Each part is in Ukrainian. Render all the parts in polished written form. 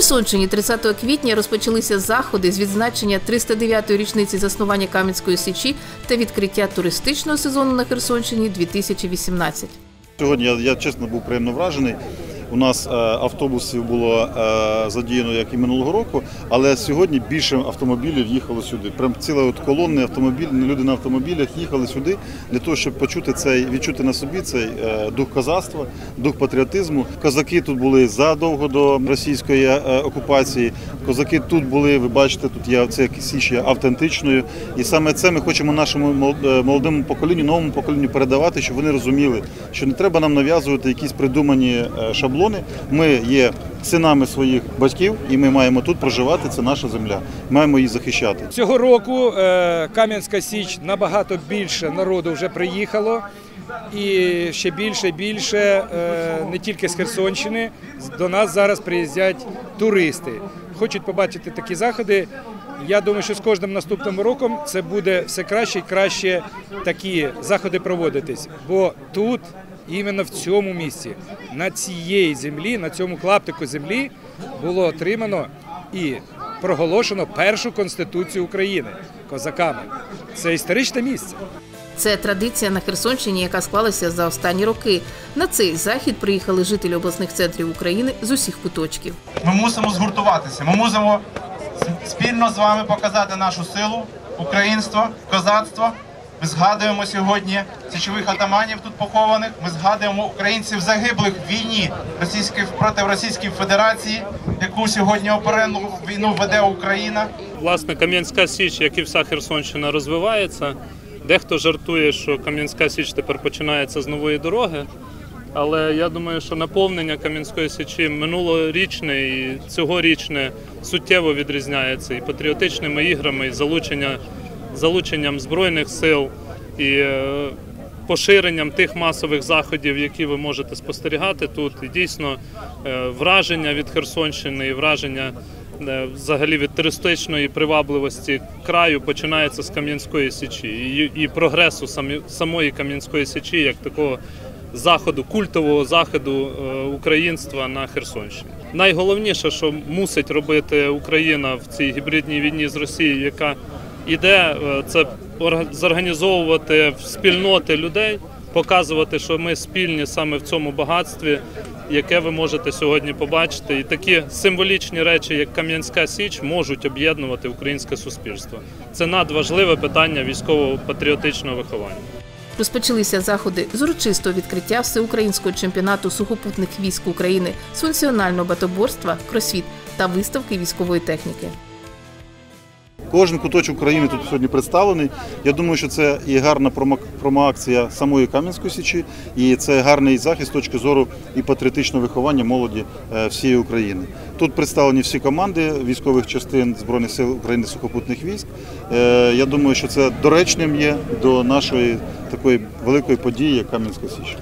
Херсонщині 30 квітня розпочалися заходи з відзначення 309-ї річниці заснування Кам'янської Січі та відкриття туристичного сезону на Херсонщині 2018. Сьогодні я чесно був приємно вражений. У нас автобусів було задіяно, як і минулого року, але сьогодні більше автомобілів їхало сюди. Прям ціла колонна автомобілів, люди на автомобілях їхали сюди для того, щоб відчути на собі цей дух козацтва, дух патріотизму. Козаки тут були задовго до російської окупації. Козаки тут були, ви бачите, тут є ця Січ є автентичною. І саме це ми хочемо нашому молодому поколінню, новому поколінню передавати, щоб вони розуміли, що не треба нам нав'язувати якісь придумані шаблони. Ми є синами своїх батьків і ми маємо тут проживати, це наша земля, маємо її захищати. Цього року Кам'янська Січ набагато більше народу вже приїхало і ще більше і більше не тільки з Херсонщини, до нас зараз приїздять туристи. Хочуть побачити такі заходи. Я думаю, що з кожним наступним роком це буде все краще і краще такі заходи проводитись, бо тут іменно в цьому місці, на цій землі, на цьому клаптику землі було отримано і проголошено першу Конституцію України козаками. Це історичне місце. Це традиція на Херсонщині, яка склалася за останні роки. На цей захід приїхали жителі обласних центрів України з усіх куточків. Ми мусимо згуртуватися, ми мусимо спільно з вами показати нашу силу, українство, козацтво. Ми згадуємо сьогодні січових атаманів тут похованих, ми згадуємо українців загиблих в війні проти Російської Федерації, яку сьогодні оперенну війну веде Україна. Власне, Кам'янська Січ, як і вся Херсонщина, розвивається. Дехто жартує, що Кам'янська Січ тепер починається з нової дороги, але я думаю, що наповнення Кам'янської Січі минулорічне і цьогорічне суттєво відрізняється і патріотичними іграми, і залученням Збройних сил, і поширенням тих масових заходів, які ви можете спостерігати тут. І дійсно враження від Херсонщини і враження взагалі від туристичної привабливості краю починається з Кам'янської Січі і прогресу самої Кам'янської Січі як такого заходу, культового заходу українства на Херсонщині. Найголовніше, що мусить робити Україна в цій гібридній війні з Росією, яка іде, це зорганізовувати спільноти людей, показувати, що ми спільні саме в цьому багатстві, яке ви можете сьогодні побачити. І такі символічні речі, як Кам'янська Січ, можуть об'єднувати українське суспільство. Це надважливе питання військово-патріотичного виховання. Розпочалися заходи з урочистого відкриття всеукраїнського чемпіонату сухопутних військ України з функціонального багатоборства «Кросфіт» та виставки військової техніки. Кожен куточок України тут сьогодні представлений. Я думаю, що це і гарна промоакція самої Кам'янської Січі, і це гарний захист з точки зору і патріотичного виховання молоді всієї України. Тут представлені всі команди військових частин Збройних сил України сухопутних військ. Я думаю, що це доречним є до нашої такої великої події, як Кам'янська Січ.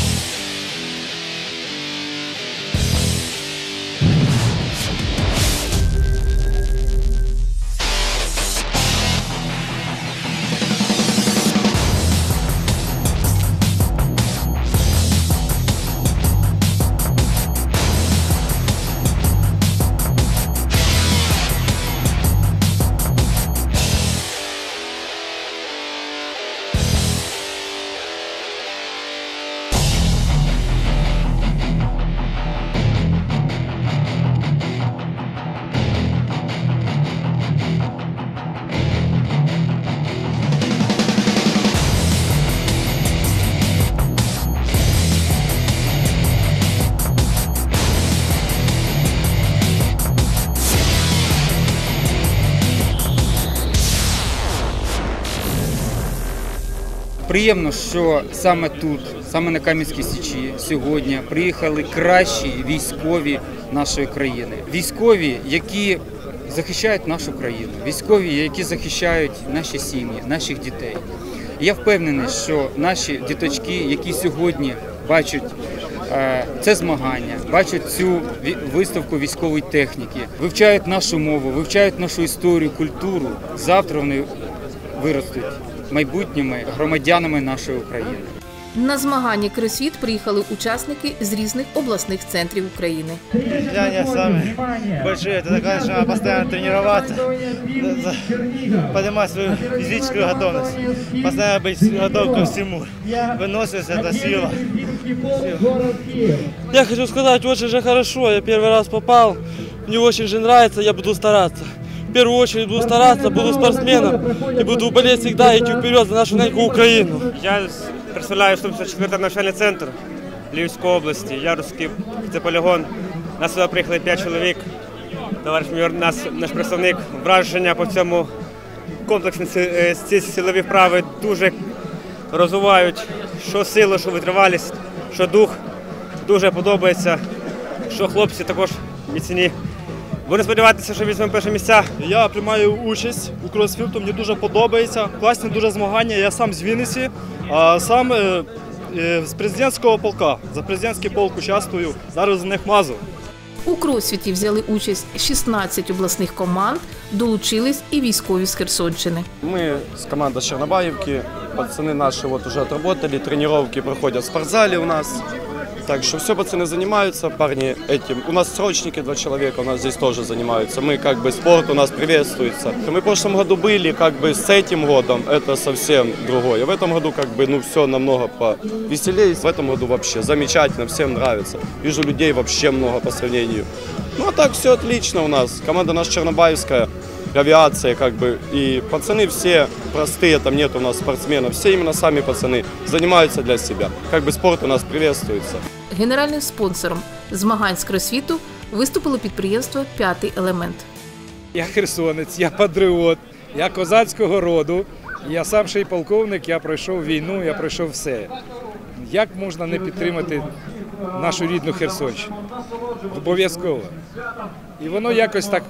Приємно, що саме тут, саме на Кам'янській Січі сьогодні приїхали кращі військові нашої країни. Військові, які захищають нашу країну, військові, які захищають наші сім'ї, наших дітей. І я впевнений, що наші діточки, які сьогодні бачать це змагання, бачать цю виставку військової техніки, вивчають нашу мову, вивчають нашу історію, культуру, завтра вони виростуть майбутніми громадянами нашої України. На змагання «Кросфіт» приїхали учасники з різних обласних центрів України. Для самые большие, это конечно, надо постоянно тренироваться, поднимать свою физическую готовность, постоянно быть готов ко всему. Выносливость – это сила. Я хочу сказать, очень же хорошо, я первый раз попал, мне очень же нравится, я буду стараться. В первую очередь буду стараться, буду спортсменом и буду болеть всегда, идти вперед за нашу неньку Украину. Я представляю 154-й навчальний центр Львівської області, Яворівський, це полігон. Нас сюди приїхали 5 чоловік. Товариш майор, наш представник, враження по цьому комплексні ці силові вправи дуже розвивають, що силу, що витривалість, що дух. Дуже подобається, що хлопці також міцні. Будемо сподіватися, що візьмемо перші місця. Я приймаю участь у кросфіту, мені дуже подобається, класні дуже змагання, я сам з Вінниці, а сам з президентського полка, за президентський полк участвую, зараз за них мазу. У кросфіті взяли участь 16 обласних команд, долучились і військові з Херсонщини. Мы с командой с Чернобаевки, пацаны наши вот уже отработали, тренировки проходят в спортзале у нас. Так что все пацаны занимаются, парни этим. У нас срочники 2 человека, у нас здесь тоже занимаются. Мы как бы спорт у нас приветствуется. Мы в прошлом году были, как бы с этим годом это совсем другое. В этом году как бы ну все намного повеселее. В этом году вообще замечательно, всем нравится. Вижу людей вообще много по сравнению. Ну а так все отлично у нас. Команда наша Чернобаевская, авиация как бы. И пацаны все простые, там нет у нас спортсменов. Все именно сами пацаны занимаются для себя. Как бы спорт у нас приветствуется. Генеральним спонсором змагань з кросфіту виступило підприємство «П'ятий елемент». Я херсонець, я патріот, я козацького роду, я сам ще й полковник, я пройшов війну, я пройшов все. Як можна не підтримати нашу рідну Херсонщину? Обов'язково. І воно якось так,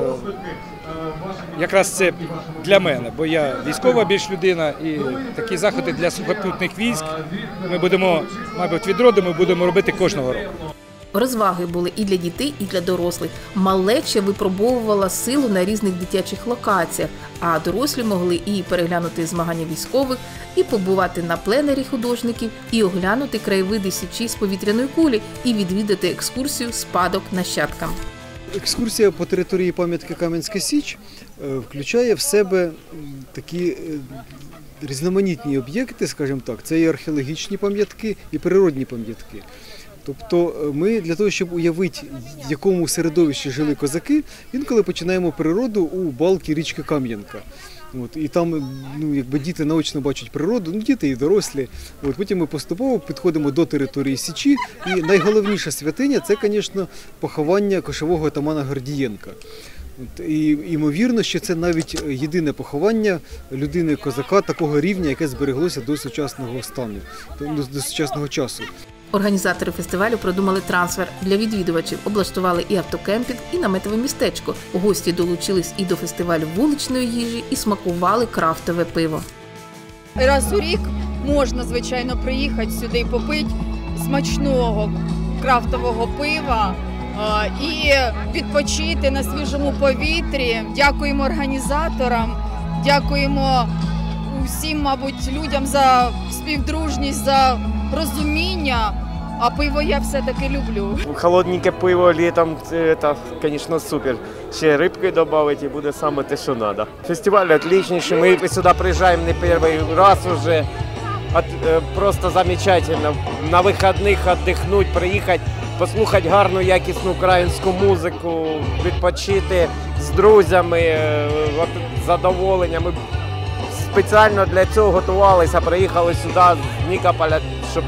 якраз це для мене, бо я військова більш людина, і такі заходи для сухопутних військ ми будемо, мабуть, від роду ми будемо робити кожного року. Розваги були і для дітей, і для дорослих. Малеча випробовувала силу на різних дитячих локаціях, а дорослі могли і переглянути змагання військових, і побувати на пленері художників, і оглянути краєвиди Січі з повітряної кулі, і відвідати екскурсію «Спадок нащадкам». Екскурсія по території пам'ятки Кам'янська Січ включає в себе такі різноманітні об'єкти, скажімо так, це і археологічні пам'ятки, і природні пам'ятки. Тобто ми для того, щоб уявити, в якому середовищі жили козаки, інколи починаємо природу у балці річки Кам'янка. І там якби діти наочно бачать природу, діти і дорослі. Потім ми поступово підходимо до території Січі, і найголовніша святиня – це, звісно, поховання кошового отамана Гордієнка. І ймовірно, що це навіть єдине поховання людини-козака такого рівня, яке збереглося до сучасного стану, до сучасного часу. Організатори фестивалю продумали трансфер для відвідувачів, облаштували і автокемпінг, і наметове містечко. Гості долучились і до фестивалю вуличної їжі, і смакували крафтове пиво. Раз у рік можна, звичайно, приїхати сюди і попити смачного крафтового пива і відпочити на свіжому повітрі. Дякуємо організаторам, дякуємо усім, мабуть, людям за співдружність, за розуміння, а пиво я все-таки люблю. Холодненьке пиво літом, це, звісно, супер. Ще рибки додати і буде саме те, що треба. Фестиваль отличніший, ми сюди приїжджаємо не перший раз вже. Просто замечательно. На вихідних віддихнути, приїхати, послухати гарну, якісну українську музику, відпочити з друзями, з задоволенням. Ми спеціально для цього готувалися, приїхали сюди з Нікополя, щоб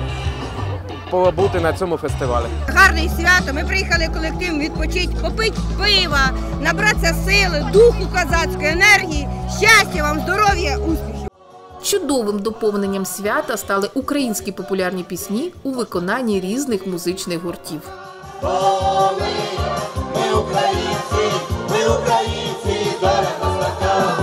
побути на цьому фестивалі. Гарне свято, ми приїхали колективом відпочити, попити пива, набратися сили, духу козацької енергії, щастя вам, здоров'я, успіхів. Чудовим доповненням свята стали українські популярні пісні у виконанні різних музичних гуртів. Ми українці, доля нас така.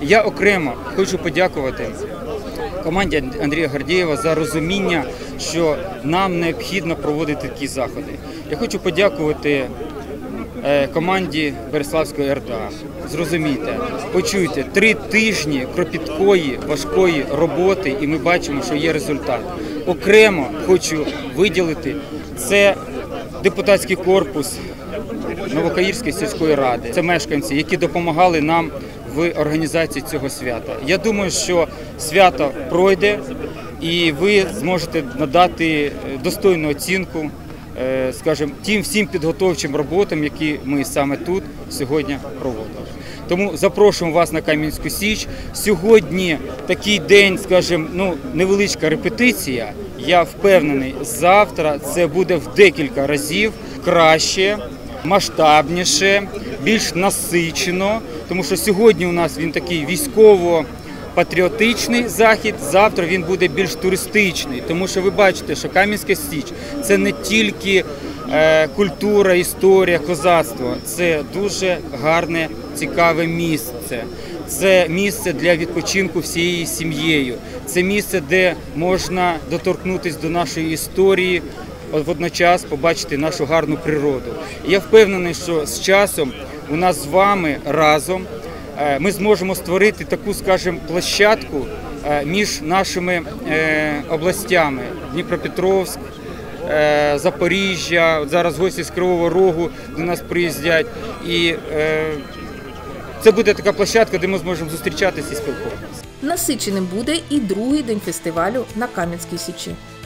Я окремо хочу подякувати команді Андрія Гордєєва за розуміння, що нам необхідно проводити такі заходи. Я хочу подякувати команді Береславської РДА. Зрозумійте, почуйте, 3 тижні кропіткої, важкої роботи, і ми бачимо, що є результат. Окремо хочу виділити, це депутатський корпус Новокаїрської сільської ради. Це мешканці, які допомагали нам в організації цього свята. Я думаю, що свято пройде і ви зможете надати достойну оцінку, скажімо, тим всім підготовчим роботам, які ми саме тут сьогодні проводимо. Тому запрошуємо вас на Кам'янську Січ. Сьогодні такий день, скажімо, невеличка репетиція. Я впевнений, завтра це буде в декілька разів краще, масштабніше, більш насичено, тому що сьогодні у нас він такий військово-патріотичний захід, завтра він буде більш туристичний, тому що ви бачите, що Кам'янська Січ – це не тільки культура, історія, козацтво, це дуже гарне, цікаве місце. Це місце для відпочинку всією сім'єю, це місце, де можна доторкнутися до нашої історії, водночас побачити нашу гарну природу. І я впевнений, що з часом у нас з вами разом ми зможемо створити таку, скажімо, площадку між нашими областями – Дніпропетровськ, Запоріжжя, от зараз гості з Кривого Рогу до нас приїздять. І це буде така площадка, де ми зможемо зустрічатися і спілкуватися. Насиченим буде і другий день фестивалю на Кам'янській Січі.